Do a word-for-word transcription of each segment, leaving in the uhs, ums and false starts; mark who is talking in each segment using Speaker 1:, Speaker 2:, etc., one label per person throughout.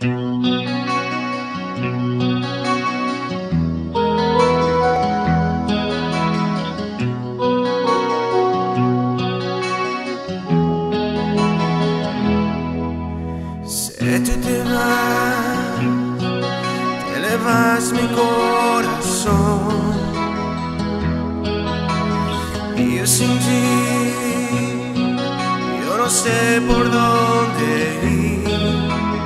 Speaker 1: Si tú te vas, te elevas mi corazón, y yo sin ti, yo no sé por dónde ir.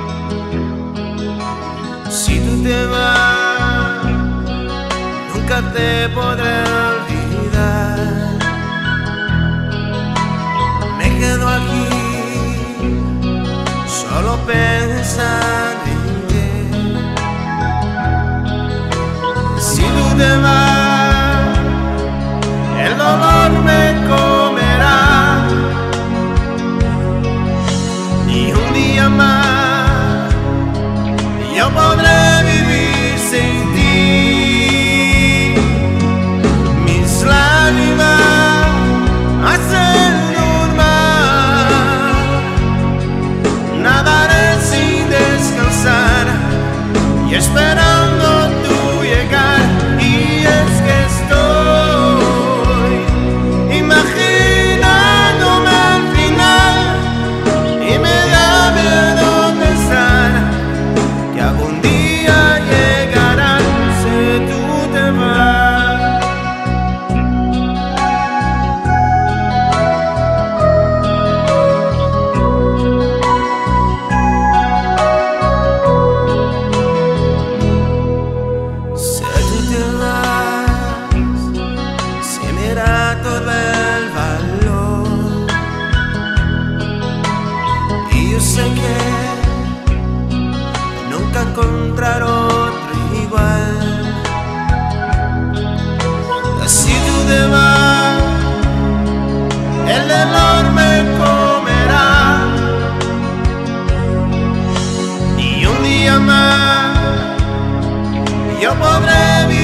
Speaker 1: Si tú te vas, nunca te podré olvidar. Me quedo aquí solo pensando en ti. Si tú te vas, el dolor me comerá, ni un día más yo podré vivir sin ti. Mis lágrimas hacen un mar, nadaré sin descansar y esperando tu llegar. Y es que estoy imaginándome al final y me da miedo pensar que algún día llegará si tú te vas. Si tú te vas, se me irá todo el valor, y yo sé que nunca encontrar otro igual. Si tú te vas, el dolor me comerá, y un día más yo podré vivir